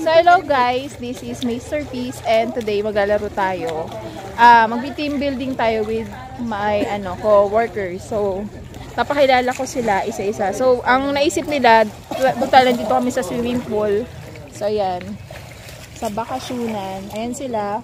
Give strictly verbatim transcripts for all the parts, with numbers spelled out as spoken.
So hello guys, this is Mister Peace and today maglalaro tayo. Uh, Mag-team building tayo with my ano co-workers. So napakilala ko sila isa-isa. So ang naisip nila, buta lang dito kami sa swimming pool. So ayan, sa bakasyonan. Ayan sila.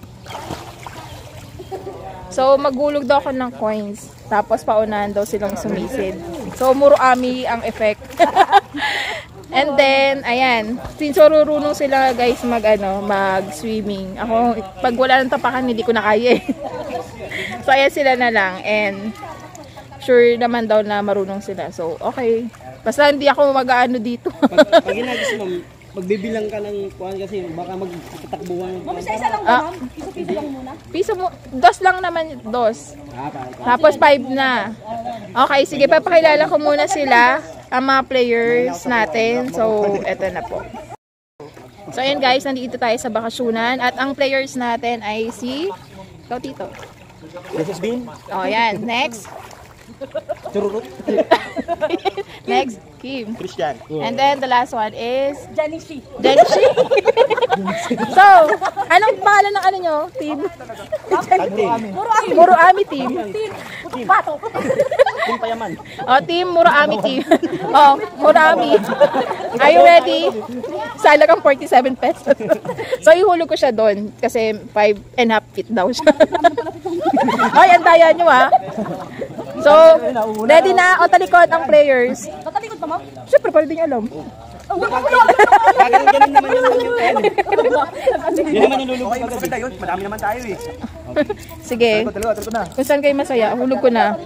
So maghulog daw ako ng coins. Tapos paunahan daw silang sumisid. So muro ami ang effect. And then, ayan, since marunong sila guys mag, ano, mag-swimming. Ako, pag wala ng tapakan, hindi ko na kaya eh. So, ayan sila na lang. And, sure naman daw na marunong sila. So, okay. Basta hindi ako mag-ano dito. pag, pag ginagis mo, magbibilang ka ng kuhan kasi baka magtatakbuhan. Ma'am, isa-isa lang ba, ma'am? Piso-piso lang muna? Piso mo, dos lang naman, dos. Ah, tapos five na. Okay, sige, papakilala ko muna sila. Ang mga players natin. So, eto na po. So, ayan guys, nandito tayo sa bakasyonan. At ang players natin ay si... Ikaw, Tito. This is Bean. O, ayan. Next. Chururut. Next, Kim. Christian. And then, the last one is... Janishi. Janishi. So, anong pangalan ng ano nyo, team? Muro Ami. Muro Ami team. Team. Pato. Team Payaman. Oh, team Muro Ami team. Oh, Muro Ami. Are you ready? Sala kang forty-seven pesos. So, ihulog ko siya doon kasi five and a half feet daw siya. Ay, ang daya nyo ah. So, ready na o talikod ang players? Tatalikod pa, ma'am? Siyempre, pwede din alam. Ganun naman yung Yan naman yung lulubog agad yun. Madami naman tayo eh. Sige. Kung saan kayo masaya, hulog ko na.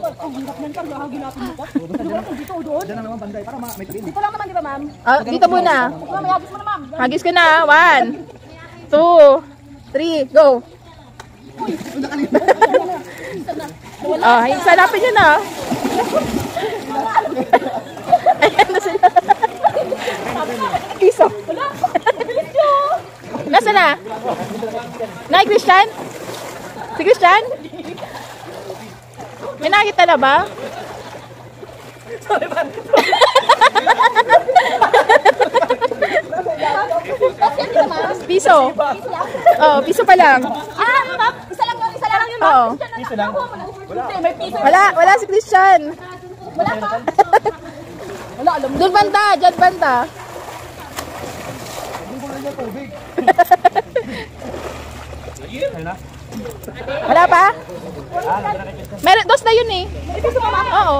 Dito lang naman, di ba, ma'am? Ah, dito muna. Ma'am, hagis mo na, ma'am. Hagis ko na. One, two, three, go. Ah, yung salapin nyo na. Ayan na sila. Piso. Nasa na? Nay, Christian? Si Christian? May nakita na ba? Piso. Oh, piso pa lang. Ah, ma'am, isa lang yun, isa lang yun, ma'am. Oo. Piso lang. May piso. Wala, wala si Christian. Wala pa. Wala, alam mo. Doon banda, dyan banda. Wala pa? Meron, dos na yun eh. Oo.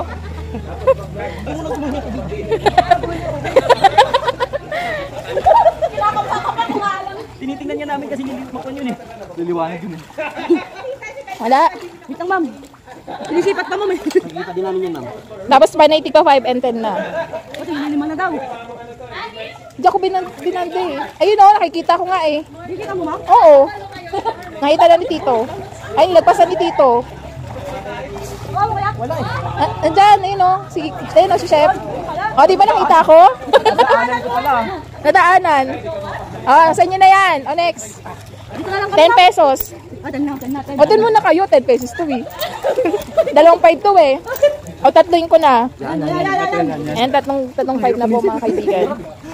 Tinitingnan niya namin kasi nilimakon yun eh. Liliwanag yun eh. Wala. Wait lang, ma'am. Sinisipat pa, ma'am. Nakikita din namin yun, ma'am. Tapos panay tika five and ten na. Pati lima na daw. Hindi ako binan binande eh. Ayun o, nakikita ko nga eh. Hindi kita mo, ma'am? Oo. Nakita na ni Tito. Ay, nagpasan ni Tito. Oo, wala. Wala eh. Ah, andyan, ayun o. Si, ayun o, si Chef. O, di ba nakita ko? Nadaanan ko pala. Nadaanan. Ah, sa inyo na yan. O, next. Dito na lang kami, ten ma'am. pesos. Ah, ten na, ten na, ten O, dun muna kayo. ten pesos to eh. Dalawang five to eh. O, tatloin ko na. Ayan, tatlong, tatlong five na po mga kaibigan.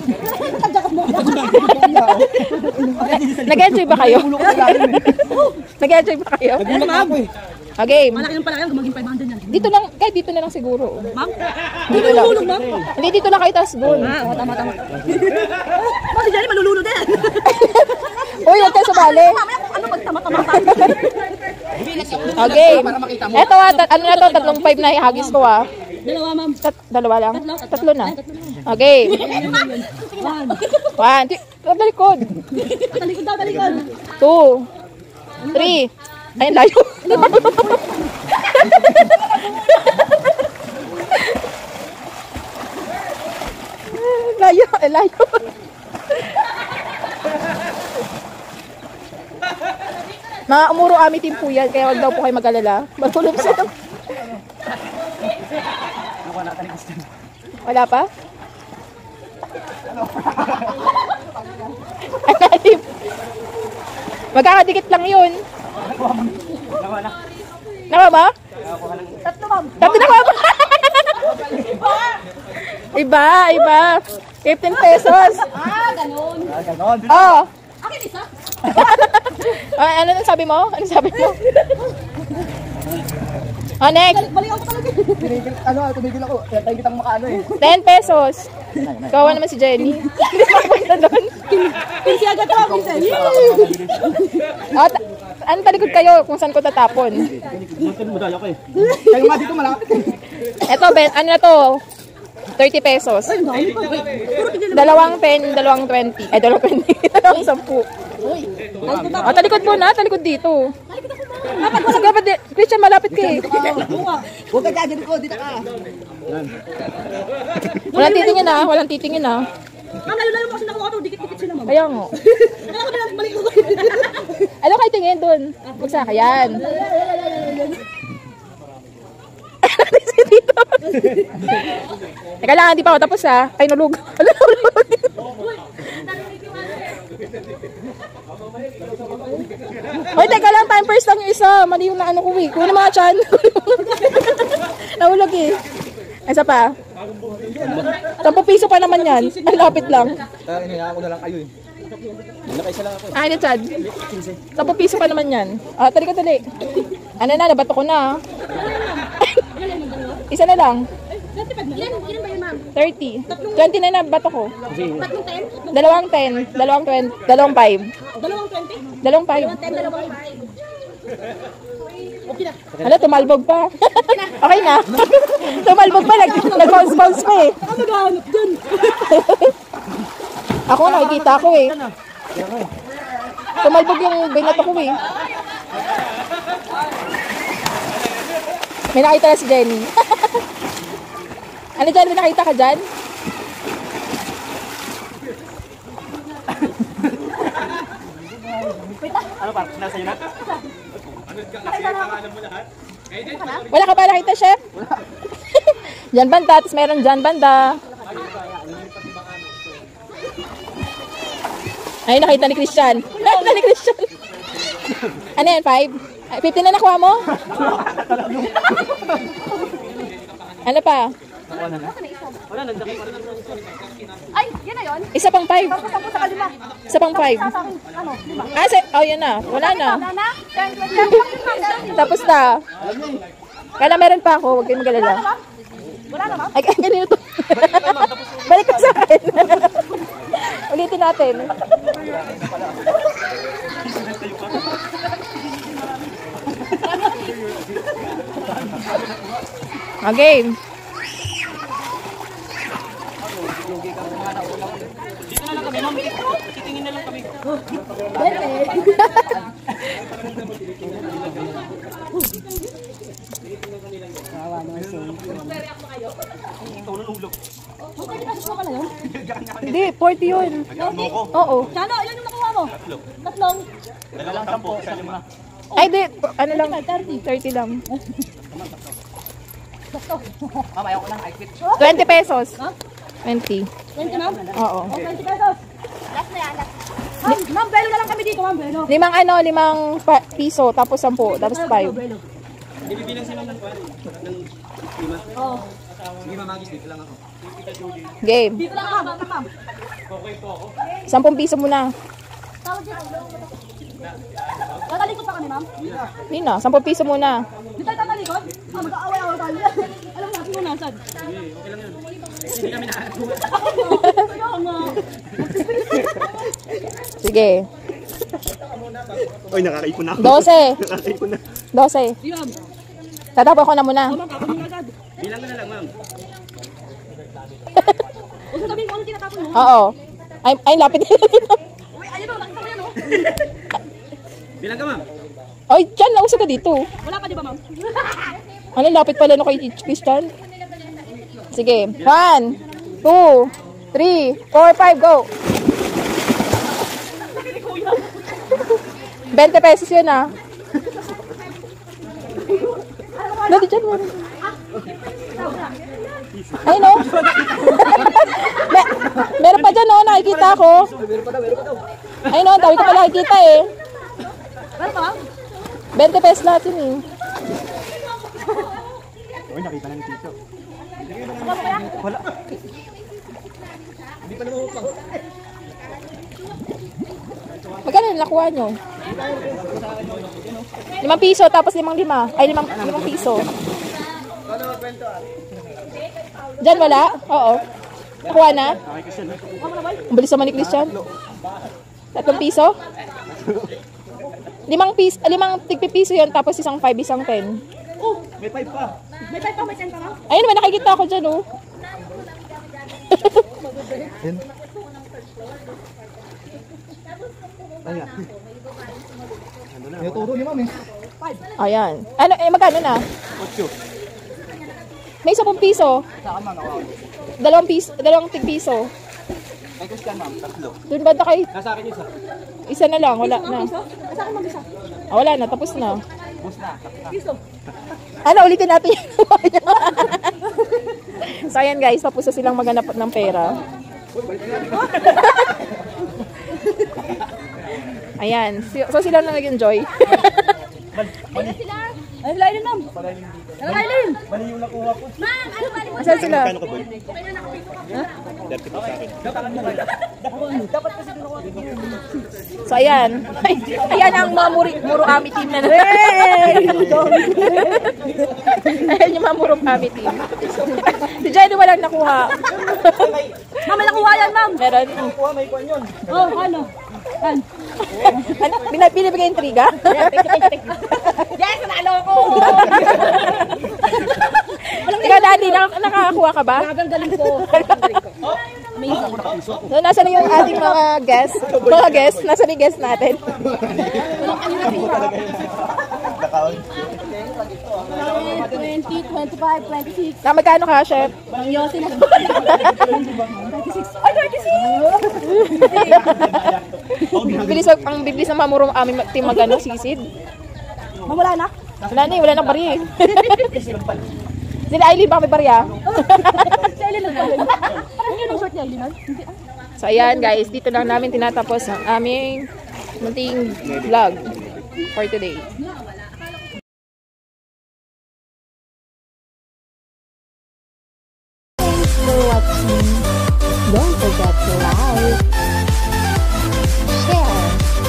Nag-enjoy ba kayo? Nag-enjoy ba kayo? Nagulat ako eh. O, game. Malaki lang pala yan, gumaging five hundred yan. Dito lang, kahit dito na lang siguro. Ma'am? Dito Hindi lang. malululog, ma'am? Hindi, dito lang kayo tapos doon. Ah, oo, tama, tama. Ma'am, si Jenny malululog din. Uy, huwag kayo sumali. Mamaya kung ano, pagtama-tama tayo. Okay. Eto ah, tat ano na to, tatlong five na ihagis ko ah. Dalawa, ma'am. Tat dalawa lang? Tatlo, tatlo. Tatlo na. Ay, tatlo na. Okay. One. One, two, talikod. Talikod daw, talikod. Two, three. Ayun, layo. Layo, eh, layo. Mga umuro ami team po yan, kaya wag daw po kayo mag-alala. Matulog sila. Wala pa? Alalim. Magkakadikit lang yun. Nawa ba? Tatlo, ma'am. Tatlo na ba? Iba, iba. fifteen pesos. Ah, ganun. Ah, ganon. Oh. Akin isa. Ah, ano nang sabi mo? Ano sabi mo? Oh, next. Balik ako talaga. Tumigil, ano, tumigil ako. Tayo kitang makaano eh. ten pesos. Kawa naman si Jenny. Hindi mo punta doon. Pinsi agad ako. Pinsi. Oh, ta- ano talikod kayo kung saan ko tatapon? Gusto mo dahil ako eh. Kayo nga dito malapit. Eto, ben, ano na to? thirty pesos. Ay, dami pa. Puro tigil. Dalawang ten, dalawang twenty. Ay, dalawang twenty. Dalawang sampu. Oh, talikod mo na. Talikod dito. Dapat wala ka ba di? Christian, malapit ka eh. Huwag ka dyan ko. Dito ka. Walang titingin ah. Walang titingin ah. Ma'am, layo-layo mo kasi nakuha ko. Dikit-dikit sila, ma'am. Kaya nga. Kaya ko na balik ako. Ano kayo tingin dun? Magsaka yan. Dito. Teka lang, hindi pa ako tapos ah. Kayo nulog. Hoy, teka lang, time first lang yung isa. Mali yung naano ko eh. Kuha na mga chan. Nahulog eh. Isa pa. Sampu piso pa naman yan. Ang lapit lang. Kaya inayaan ko na lang kayo eh. Nakaisa lang ako eh. Ah, ano, Chad? Sampu piso pa naman yan. Ah, tali ka tali. Ano na, nabato ko na. Isa na lang. Ilan, ilan ba yun, ma'am? thirty. twenty na nabato ko. Tatlong ten? Dalawang ten. Dalawang twenty. Dalawang five. Dalawang twenty? Dalawang five. Ten, dalawang five. Okay na. Ano, tumalbog pa. Okay na. Tumalbog pa. Nag- Nag-bounce-bounce pa eh. Ako maghahanap dyan. Ako, nakikita ko eh. Tumalbog yung binato ko eh. May nakita na si Jenny. Ano dyan? May nakita ka dyan? Ano pa? Nasa iyo na? Wala ka pa nakita, chef? Jan banda, tapos meron dyan banda. Ay, nakita ni Christian. Nakita ni Christian. Ano yan, five? fifteen na nakuha mo? Ano pa? Wala, nagdaki pa rin. Ay, yun na yun. Isa pang five. Tapos tapos sa kalima. Isa pang five. Sa akin, ano, lima. Ah, si- oh, yan na. Wala na. Wala na? ten, twenty. Tapos na. Kala meron pa ako. Huwag kayong magalala. Wala na, ma'am? Ay, kanino to? Balik ka sa akin. Ulitin natin. Okay. Dito na lang kami, ma'am. Titingin na lang kami. Ikaw nung ulog. Hindi, forty yun. Oo. Sana, ilan yung nakuha mo? Tatlong. Dala lang sampo sa lima. Ay, di. Ano lang? thirty lang. Ma'am, ayaw ko lang. I quit. twenty pesos. twenty. twenty, ma'am? Oo. O, twenty pesos. Last na yan, last. Ma'am, ma'am, belo na lang kami dito, ma'am, belo. Limang ano, limang pa- piso, tapos sampu, tapos five. Belo. Bibilang si ma'am ng kwan. Ng lima. Oo. Sige, mamagis. Dito lang ako. Game. Dito lang, ma'am. Dito, ma'am. Sampung piso muna. Tawag dito. Tatalikod pa kami, ma'am. Hindi na, sampung piso muna. Dito tayo tatalikod. Ah, mag-aaway-away tayo. Alam natin kung nasan. Okay lang yun. Hindi kami nakakuha. Kaya nga. Sige. Oy, nakakaipon na ako. Dose. Nakakaipon na. Dose. Di, ma'am. Tatapo ko na muna. Ma'am, kapag mo agad. Bilang ko na lang, ma'am. O, sasabihin ko ano tinatapon mo. Oo. Ay, ay lapit. Uy, ayun o, nakita mo yan o. Bilang ka, ma'am. Ay, dyan, nauso ka dito. Wala pa, di ba, ma'am? Ano, lapit pala no kay Christian? Sige. One, two, three, four, five, go. twenty pesos yun ah. Dati dyan mo. Ay no. Mer meron pa dyan no, nakikita ko. Ay no, dami ko pa nakikita eh. Wala pa, ma'am? twenty pesos lahat yun eh. Oy, nakita na ni Tito. Wala pa kaya? Wala. Magkano yung nakuha nyo? Limang piso, tapos limang lima. Ay, limang, limang piso. Diyan wala? Oo. Nakuha na? Ang bilis naman ni Christian. Tatlong piso? Limang piso, limang tigpipiso yun, tapos isang five, isang ten. Oh, May five pa. may five pa, may ten pa lang. Ayun, may nakikita ako dyan, oh. Ayan. Yung turo ni ma'am eh. Ayan. Ano, eh, magkano na? Ocho. May isa pong piso. Saka ma'am, ako. Dalawang piso, dalawang tigpiso. Ay, Christian ma'am, tatlo. Doon ba na kay Nasa akin isa. isa na lang, wala na. Piso? Asa ka mag-isa? Ah, wala na, tapos na. Bus na. Piso. Ano, ulitin natin yung So, ayan guys, tapos na silang maghanap ng pera. Ayan, si- so sila na nag-enjoy. Ayun sila. Ay, Lailin, ma'am. Ay, Lailin. Mali yung nakuha ko. Ma'am, ano ba? Ano Asan sila? Kano ka boy? thirty po sa akin. Dapat kasi doon ako. So, ayan. Ay, ayan ang mga muri, Muro Ami team na natin. Ayan yung mga Muro Ami team. Si Jenny walang nakuha. Ma'am, may nakuha yan, ma'am. Meron. Nakuha, may kwan yun. Oh, ano? Yan. Ano? Bina- Binibigay intriga? Yes, nanalo ko. Ikaw, Daddy, nak- nakakakuha ka ba? Gagaling ko. So, nasa na yung ating mga guests? Mga guests? Nasa na yung guests natin? twenty, twenty-five, twenty-six. Na magkano ka, chef? Yosin. twenty-six. Ay, twenty-six! Ang bilis, ang bilis ng mamurong aming team magano, sisid. Ma'am, wala na? Wala na eh, wala nang barya eh. Sila Aileen, baka may barya. Si Aileen lang pala. Ano yun ang short niya, Aileen? Hindi. So ayan guys, dito lang namin tinatapos ang aming munting vlog for today. Thanks for watching. Don't forget to like, share,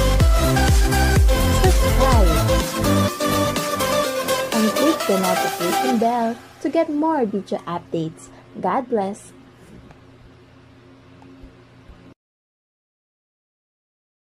subscribe, and click the notification bell to get more video updates. God bless.